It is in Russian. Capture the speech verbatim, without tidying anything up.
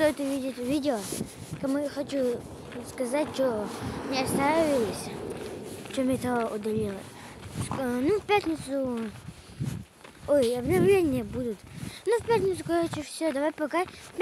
стоит увидеть видео. Кому хочу сказать, что не оставились, что метро удалило. Ну, в пятницу... Ой, обновления будут. Ну, в пятницу, короче, все. Давай пока.